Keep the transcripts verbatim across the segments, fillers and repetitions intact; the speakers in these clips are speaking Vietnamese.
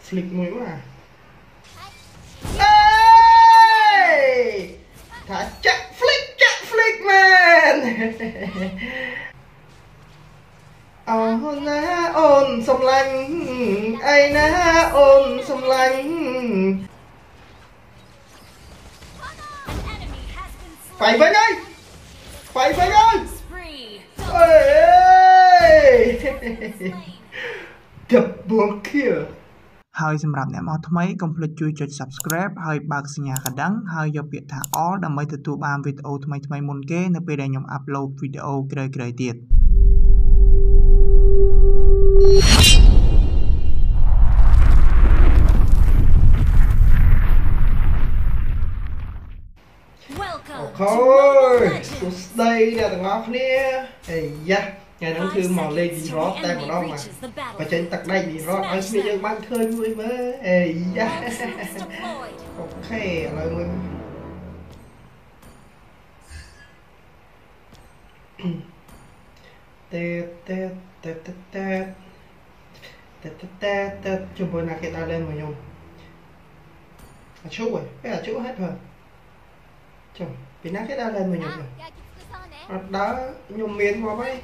flip mũi quá à thả chắc flick chắc flick man ôn ná ôn sông lanh ai ná ôn sông lanh phải với ơi phải với ơi double kill ហើយសម្រាប់អ្នកមកថ្មីកុំភ្លេចជួយចុច Subscribe ហើយបើកសញ្ញាកណ្ដឹងហើយយកពាក្យថា All ដើម្បីទទួលបានវីដេអូថ្មីៗមុនគេនៅពេលដែលខ្ញុំ upload វីដេអូក្រោយៗទៀត Ôi, tôi đây là thằng ngọc nè. Ê da, ngày nắng thư màu lên đi rót tay của nó mà. Và trên tặc đây đi rót, anh bây giờ bán khơi vui mới. Ê da. Ok, lời mình. Tê tê tê tê tê. Tê tê tê tê. Chụp bữa nào cái ta lên mà nhung. À chú rồi, cái là chú hết rồi. Chồng, vì nó cái đó lên mà nhung rồi. Đó, nhung miên qua mấy.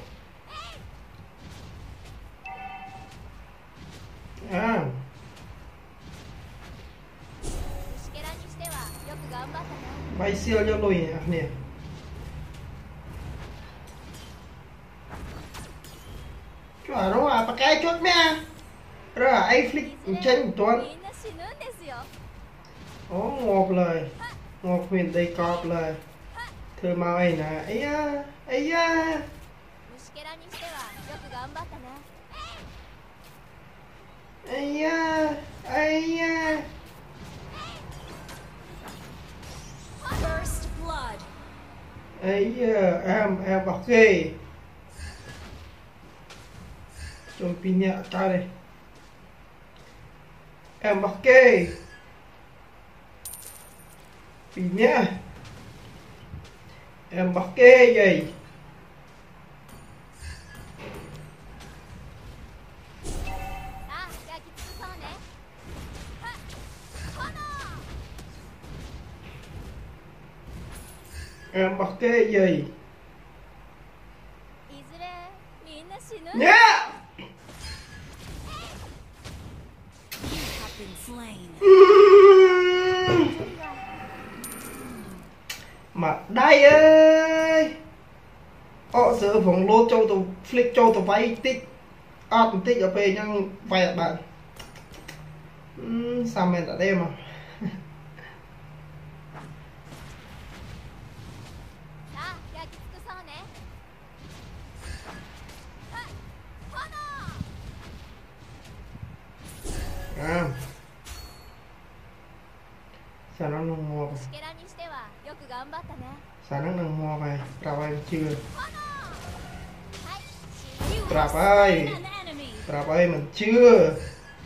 À. Bay siêu cho lùi nè. Chú ở đó à, bà cái chút nha. Rồi à, ai flick chân tuần. Ồ, ngọt lời. Ngọc huyền đây cọp lời thưa mau ấy nè ấy á ấy á ấy á ấy á ấy em em bọc ghê trôi pin nhẹ ta đây em bọc ghê pin nhá em bọc kê gì em bọc kê gì nhá mà đây ơi ọ giờ vòng lô châu tàu flick châu tàu vay tích ọt tích ở về nhưng vay bạn uhm, sao mình ở đây mà à sao nó ngon ngon sao nó ngon ngon vậy trào ơi chưa trào ơi trào ơi mình chưa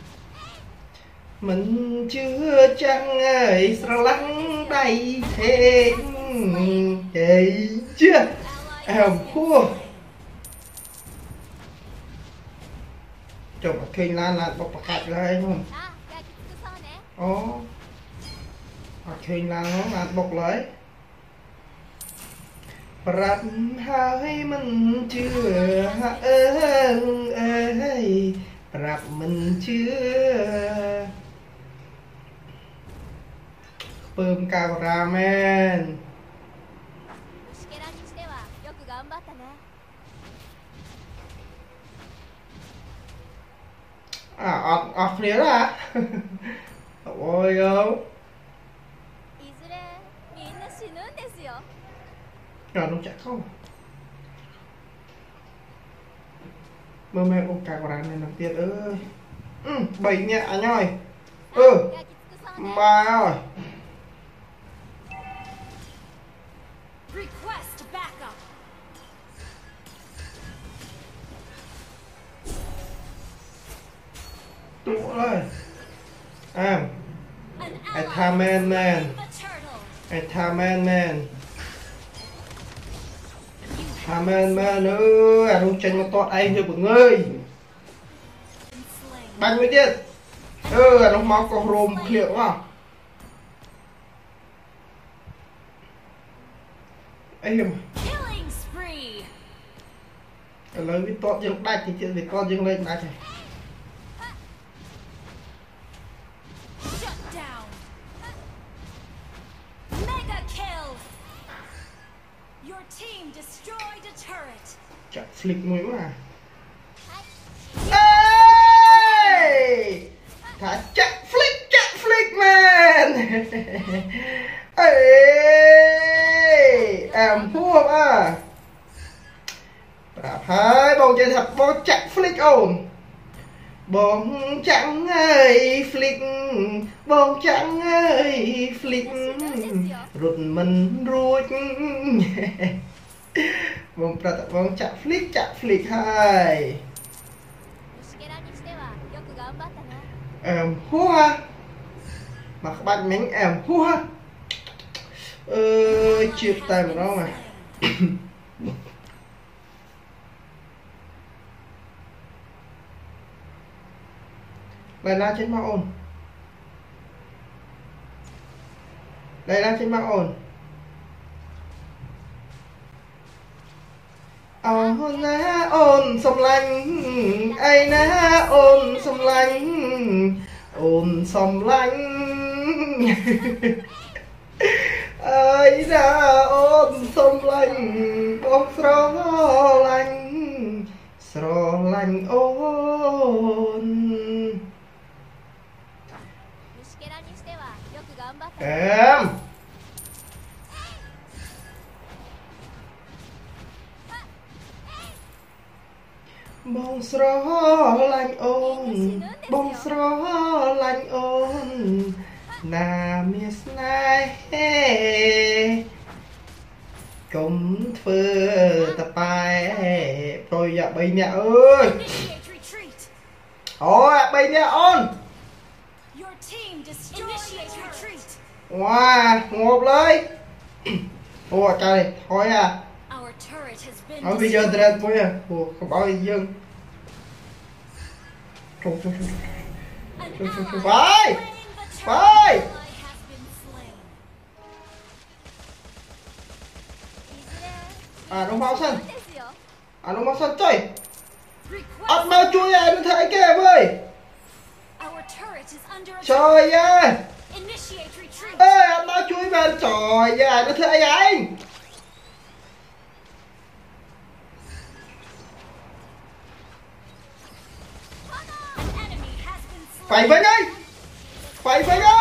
mình chưa chăng ơi sao lắng đây thế vậy chưa em thua cho mà khi lan là bọc bạc hạt lên không ồ khi lan nó là bọc lấyรับให้มันเชื่อเอ้ยปรับมันเชื่อเพิ่มกาวราแมนอ่ะออกออกเนี้ยละโอ้ยเอ้rồi nó chạy không mơ mẹ ô cà quả này làm tiền ơi ừ, bảy nhẹ anh ơi ừ mà ơi tụ ơi à I tham man man I tham man man à men men ơi à đúng chân nó to anh cho mọi người bao nhiêu tiền ừ nó máu có rôm liệu quá ấy mà lấy cái to dương đạch thì chuyện việc con dương lên đạch này chặt flick mũi mà ê thả chặt flick chặt flick man ê em hua à hai bông chơi thật bông chặt flick ồn bông trắng ơi flick bông trắng ơi flick rụt mình ruột bông bông chặt flick chặt flick hai em hua mà các bạn mình em hua ơi chịu tay một đó mà đây là trên ma ồn đây là trên ma ồn ồn ná ồn xông lanh ai ná ồn xông lanh ồn xông lanh ai ná ồn xông lanh bông sro lanh sro lanh ồn em bông sro lanh ôn bông sro lanh ôn na miss nai cũng phơ tập bài rồi dạ bây nhà ơi ôi bây nhà ôn wow ngộp lấy ủa trời thôi à ở bây giờ tôi đang quên à ủa không bao giờ trùng trùng trùng trùng trùng vai vai à đúng máu xanh à đúng máu xanh trời ắt máu chui à nó thấy kìa ơi trời ơi ê ắt máu chui về trời ơi nó thấy anh phải với ngay phải với ngay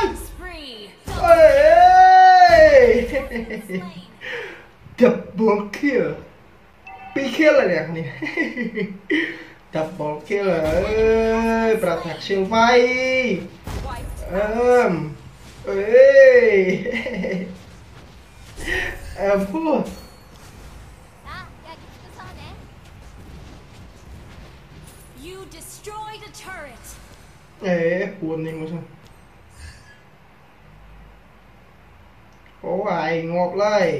double kill pi kill là đẹp nè double kill ơi bật thạc siêu vay ờm ê em thua ê buồn đi mà sao ố ai ngọt lấy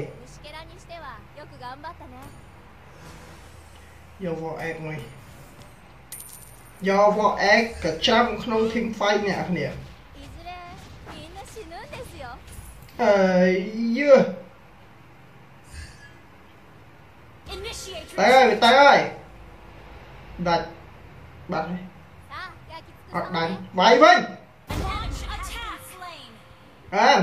do vợ ác mày do vợ ác cả trăm không thêm phai nhạc nè ây dưa tay ơi tay ơi đặt bật đi hoặc đánh váy vinh à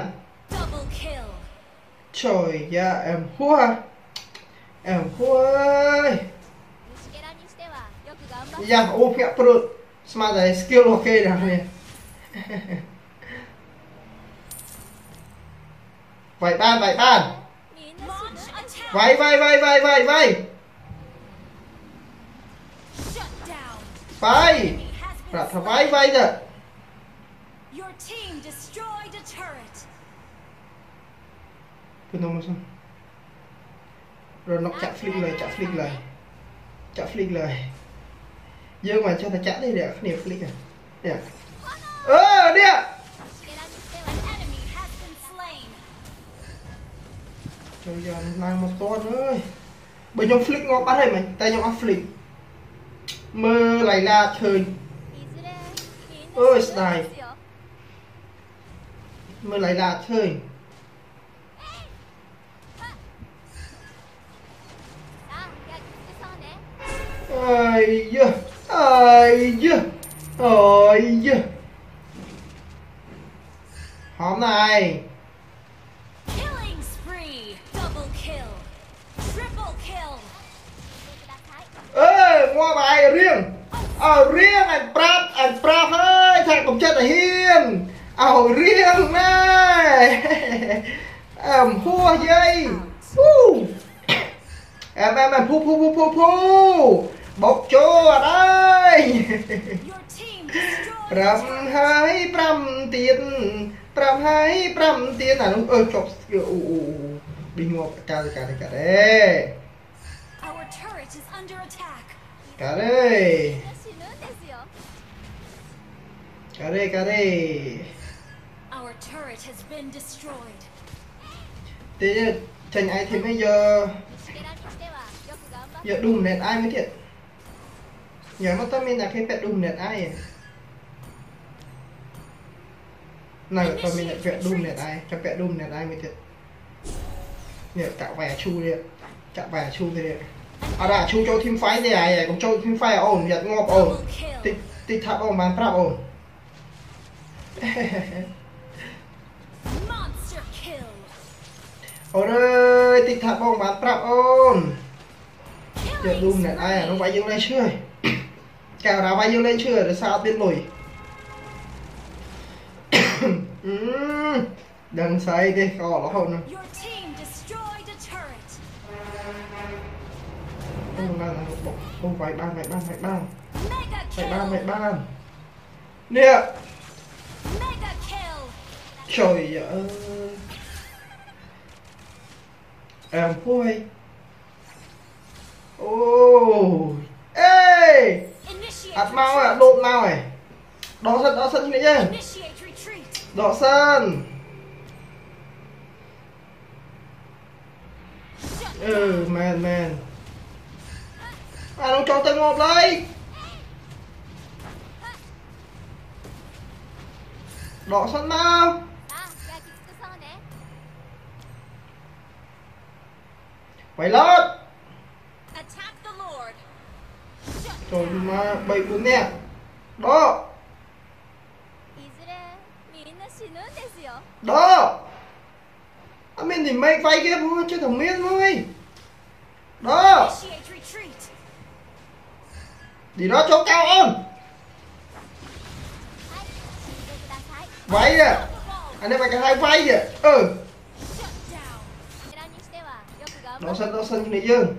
trời da em hua em hua ơi da ô phẹ pro smart này skill ok được nè vậy ban vậy ban váy váy váy váy váy váy váy là thằng váy váy rồi cứ nông xong rồi nó chặt flick lời chặt flick lời chặt flick lời dương mà cho ta chặt đi để niệm flick à nè ơ đi ạ trời giờ mang một con ơi bởi nhóm flick ngon bắt hay mày tay nhóm áp flick mơ lại là chơi ơi này mới lại là chơi ai da ai da ai da hòm này ê ngoa bài riêng ờ riêng anh prap anh prap ơi thằng cũng chết là hiền ờ riêng này em hua dây em em em pu pu pu pu pu bốc chua đây pram hai pram tiền pram hai pram tiền à đúng ơi chọc u bình ngọc cả cả cả đấy cả đây cả đây cả đây thế tranh ai thì bây giờ giờ đùng nét ai mới thiệt nhớ mà tao mình là cái pet đùng nét ai này tao mình là pet đùng nét ai cho pet đùng nét ai mới thiệt nhớ cạo vẻ chu đi cạo vẻ chu đi à đã chu cho thêm phái thế này cũng cho thêm phái ổn nhật ngọc ổn tích tích tháp ổn bàn prap ổn ôi ơi tích tháp ổn bàn prap ổn giờ đun này ai à nó vay dương lên chưa cào đá vay dương lên chưa để sao bên lùi đừng say đi cò nó không không là không phải ban phải ban phải ban phải ban phải ban nè trời ơi em vui ô ê ạt mau à đột mau này đỏ sân đỏ sân như này chứ đỏ sân ừ man man à nó cho tầng một đây đỏ sân mau phải lót trời mà bảy bốn nè đó đó à mình thì mấy vay kia thôi chứ thằng miên thôi đó đi đó chỗ cao ơn vay à anh em phải cái hai vay kìa ừ đó sân đó sân này dương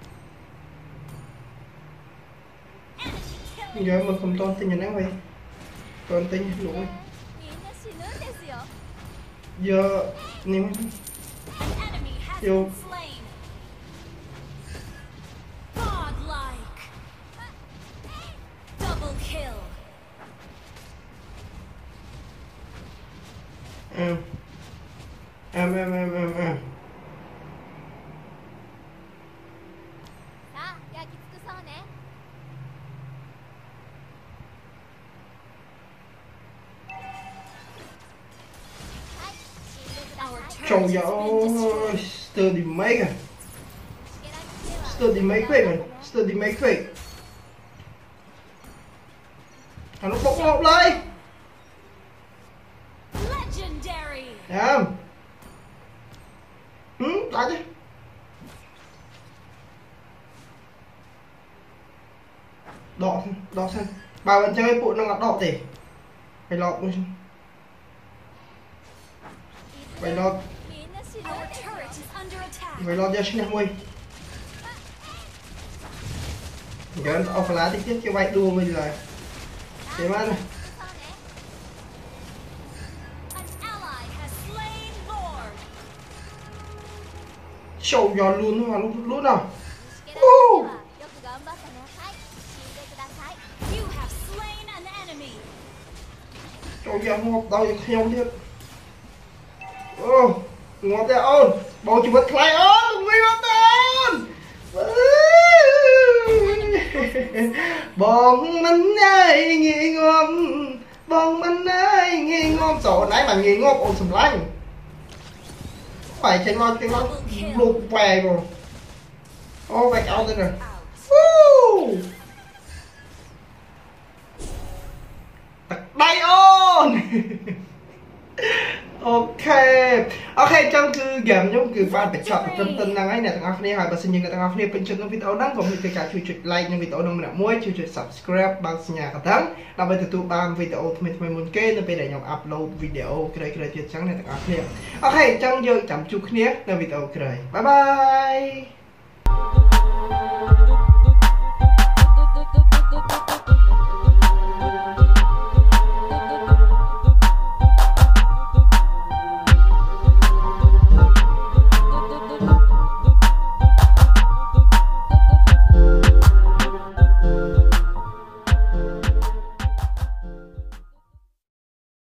giờ mà không tôn tin nhà nó vậy tôn tin lỗi giờ nếu vô em em em em em em trời ơi study mấy kìa study mấy quên rồi study mấy quên à nó bốc một lên em ừ lại chứ đỏ đỏ xanh bà vẫn chơi bộ nó ngặt đỏ thì phải lọt luôn phải lọt phải lọt ra xin em ơi giờ ông phải lá tí tiếp cho bay đua bây giờ thế mà này show giò luôn mà luôn luôn nào uh. Trời ơi, ngọt đau theoទៀតô ngọt thế ôn bầu chỉ vật khai ôn nguy ngọt ôn bóng nắng ai nghỉ ngom បងមិនអើយងាយងាប់ចូលណៃមិនងាយងាប់អូនសម្លាញ់បាយចេញមកចេញមកលុបវែងមកអូវែងអោទៅណាហ្វូទឹកដៃអូនអូខេអូខេចឹងគឺហ្គេមខ្ញុំគឺបានបញ្ចប់ត្រឹមតែហ្នឹងហើយអ្នកទាំងអស់គ្នាហើយបើសិនជាអ្នកទាំងអស់គ្នាពេញចិត្តនឹងវីដេអូហ្នឹងកុំភ្លេចការជួយចុច like នឹងវីដេអូហ្នឹងម្នាក់មួយជួយចុច subscribe បើកសញ្ញាកណ្ដឹងដើម្បីទទួលបានវីដេអូថ្មីៗមុនគេនៅពេលដែលខ្ញុំ upload វីដេអូក្រោយៗទៀតចឹងអ្នកទាំងអស់គ្នាអូខេចឹងយើងចាំជួបគ្នានៅវីដេអូក្រោយបាយបាយ